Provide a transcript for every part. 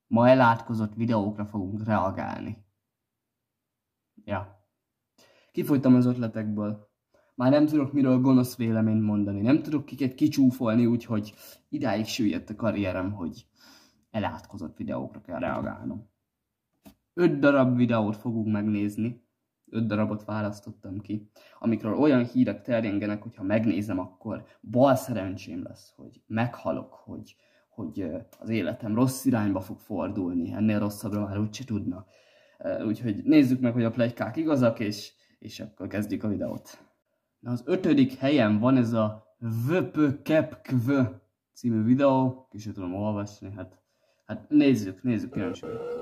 Ma elátkozott videókra fogunk reagálni. Ja. Kifogytam az ötletekből. Már nem tudok miről gonosz véleményt mondani. Nem tudok kiket kicsúfolni, úgyhogy idáig süllyedt a karrierem, hogy elátkozott videókra kell reagálnom. 5 darab videót fogunk megnézni. 5 darabot választottam ki, amikről olyan hírek terjengenek, hogy ha megnézem, akkor bal szerencsém lesz, hogy meghalok, hogy az életem rossz irányba fog fordulni. Ennél rosszabbra már úgyse tudna. Úgyhogy nézzük meg, hogy a pletykák igazak, és akkor kezdjük a videót. Na, az 5. helyen van ez a VPKEPKV című videó, ki sem tudom olvasni, hát nézzük kíváncsi.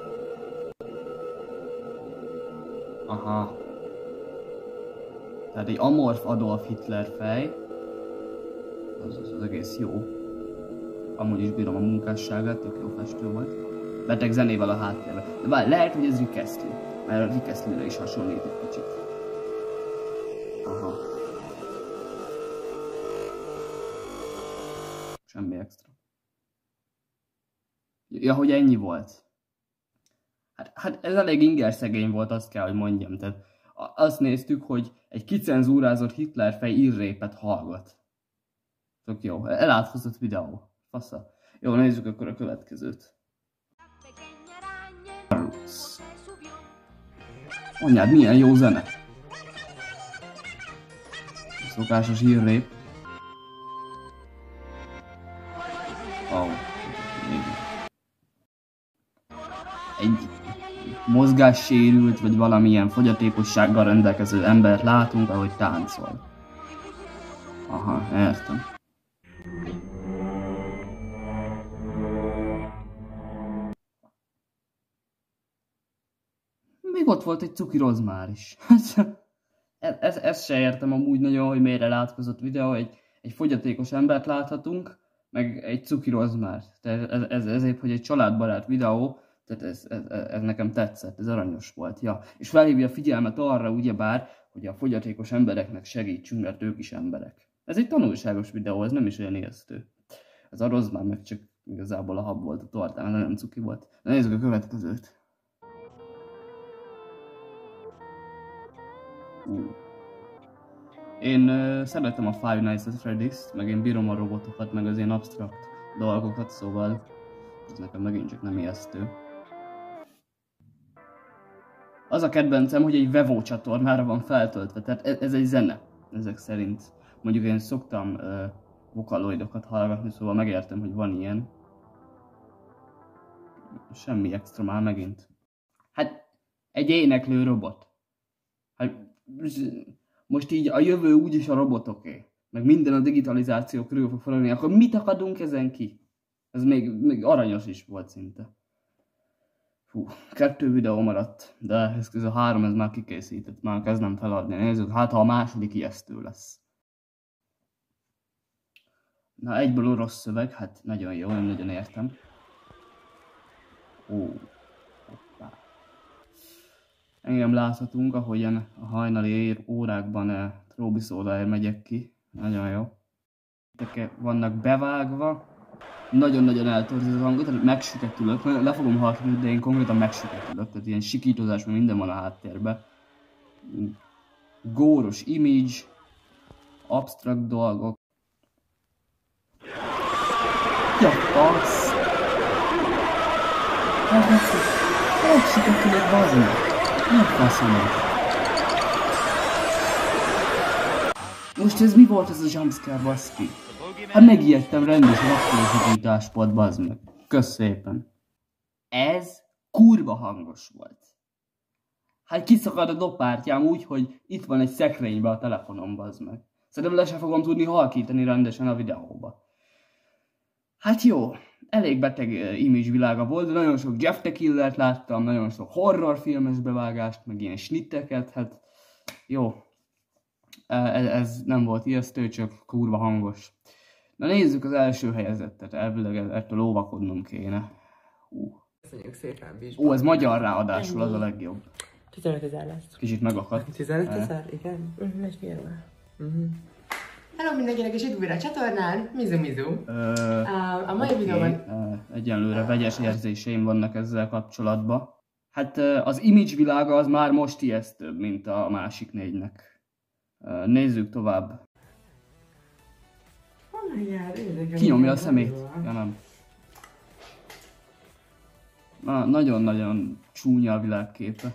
Aha. Tehát egy amorf Adolf Hitler fej. Az egész jó. Amúgy is bírom a munkásságát, tök jó festő volt. Beteg zenével a háttérben. De bár lehet, hogy ez Rick Astley, mert a Rick Astley-re is hasonlít egy kicsit. Aha. Semmi extra. Ja, hogy ennyi volt. Hát ez elég ingerszegény volt, azt kell, hogy mondjam. Tehát azt néztük, hogy egy kicenzúrázott Hitler fej írrépet hallgat. Tök jó. Elátkozott videó. Fasza. Jó, nézzük akkor a következőt. Mondjád, milyen jó zene. Szokásos írrép. Egy mozgássérült, vagy valamilyen fogyatékossággal rendelkező embert látunk, ahogy táncol. Aha, értem. Még ott volt egy cuki rozmár is. Ezt se értem amúgy nagyon, hogy miért elátkozott videó. Egy fogyatékos embert láthatunk, meg egy cuki rozmár. Tehát ez épp, hogy egy családbarát videó. Tehát ez nekem tetszett, ez aranyos volt, ja. És felhívja a figyelmet arra, ugyebár, hogy a fogyatékos embereknek segítsünk, mert ők is emberek. Ez egy tanulságos videó, ez nem is olyan ijesztő. Ez a rozmár meg csak igazából a hab volt a tortán, nagyon cuki volt. Na, nézzük a következőt. Én szeretem a Five Nights at Freddy's-t, meg én bírom a robotokat, meg az ilyen absztrakt dolgokat, szóval ez nekem megint csak nem ijesztő. Az a kedvencem, hogy egy Vevo csatornára van feltöltve, tehát ez egy zene, ezek szerint. Mondjuk én szoktam vokaloidokat hallgatni, szóval megértem, hogy van ilyen. Semmi extra már megint. Hát, egy éneklő robot. Hát, most így a jövő úgyis a robotoké, meg minden a digitalizáció körül fog forogni, akkor mit akadunk ezen ki? Ez még aranyos is volt szinte. Fú, 2 videó maradt, de ez a 3 ez már kikészített, már kezdem feladni. Nézzük, hát ha a második ijesztő lesz. Na, egyből orosz szöveg, hát nagyon jó, én nagyon értem. Ó, hoppá. Engem láthatunk, ahogyan a hajnali órákban Tróbi Szóláért megyek ki. Nagyon jó. Vannak bevágva. Nagyon-nagyon eltorzít az hangot, tehát megsüketülök, le fogom hallani, de én konkrétan megsüketülök, tehát ilyen sikítozás, mert minden van a háttérben. Góros image, absztrakt dolgok. Ja, fasz! Megsüketülök, bazd meg! Mi a faszomat? Most ez mi volt ez a jumpscare, baszki? Hát megijedtem, rendes raktózsakításpad, bazd meg. Kösz szépen. Ez kurva hangos volt. Hát kiszakad a dopártyám úgy, hogy itt van egy szekrénybe a telefonom, bazd meg. Szerintem le sem fogom tudni halkítani rendesen a videóba. Hát jó, elég beteg image világa volt, de nagyon sok Jeff the Killert láttam, nagyon sok horrorfilmes bevágást, meg ilyen snitteket, hát jó. Ez nem volt ijesztő, csak kurva hangos. Na nézzük az első helyezettet, elvileg ettől óvakodnom kéne. Köszönjük szépen, Ó, ez magyar ráadásul, az a legjobb. 15 000 lesz. Kicsit megakadt. 15 000? Igen? És miért már? Hello mindenkinek, és itt újra a csatornán, Mizu. A mai videóban... Egyenlőre vegyes érzéseim vannak ezzel kapcsolatban. Hát az image világa az már most ijesztőbb, mint a másik négynek. Nézzük tovább. Kinyomja a szemét. Ja, nem. Nagyon-nagyon csúnya a világképe.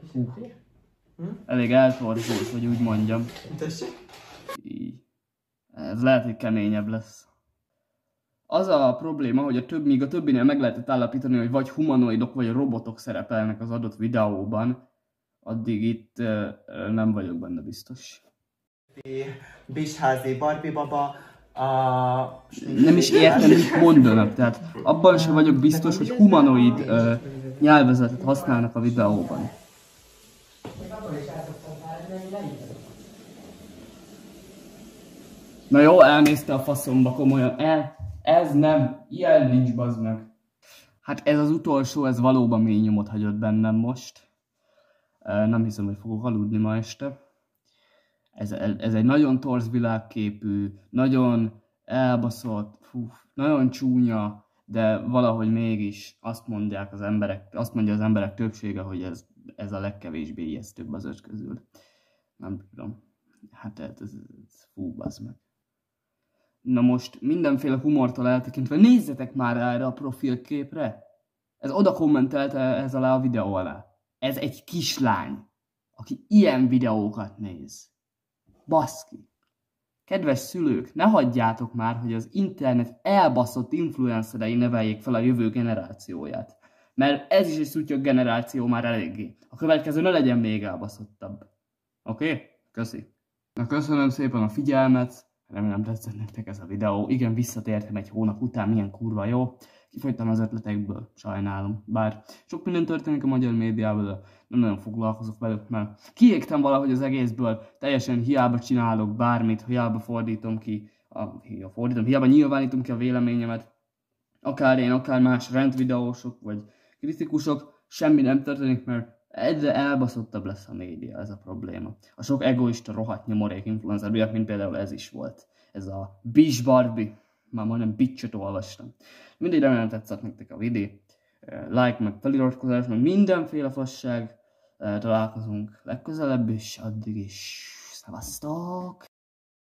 Elég eltorzult, hogy úgy mondjam. Így. Ez lehet, hogy keményebb lesz. Az a probléma, hogy míg a többinél meg lehetett állapítani, hogy vagy humanoidok, vagy robotok szerepelnek az adott videóban, addig itt nem vagyok benne biztos. Bisházi Barbie baba, Nem is értem, mit mondanak, tehát abban sem vagyok biztos, hogy humanoid nyelvezetet használnak a videóban. Na jó, elnézte a faszomba, komolyan. Ez nem, ilyen nincs, bazd meg. Hát ez az utolsó, ez valóban mély nyomot hagyott bennem most. Nem hiszem, hogy fogok aludni ma este. Ez egy nagyon torz világképű, nagyon elbaszott, nagyon csúnya, de valahogy mégis azt mondja az emberek többsége, hogy ez a legkevésbé ijesztőbb az öt közül. Nem tudom. Hát ez fú, bazd meg. Na most mindenféle humortól eltekintve nézzetek már erre a profilképre. Ez oda kommentelte ez alá a videó alá. Ez egy kislány, aki ilyen videókat néz. Baszki. Kedves szülők, ne hagyjátok már, hogy az internet elbaszott influencerei neveljék fel a jövő generációját. Mert ez is egy szuttyog generáció már eléggé. A következő ne legyen még elbaszottabb. Oké? Köszi. Na köszönöm szépen a figyelmet. Remélem tetszett nektek ez a videó. Igen, visszatértem egy hónap után, milyen kurva jó. Kifogytam az ötletekből, sajnálom. Bár sok minden történik a magyar médiában, de nem nagyon foglalkozok velük, mert kiégtem valahogy az egészből. Teljesen hiába csinálok bármit, hiába hiába nyilvánítom ki a véleményemet. Akár én, akár más rendvideósok, vagy kritikusok, semmi nem történik, mert egyre elbaszottabb lesz a média, ez a probléma. A sok egoista, rohadt nyomorék influencer miatt, mint például ez is volt. Ez a Bish Barbie. Már majdnem bitchet olvastam. Mindig remélem tetszett nektek a videó. Like, meg feliratkozás, meg mindenféle fasság. Találkozunk legközelebb, és addig is szevasztok!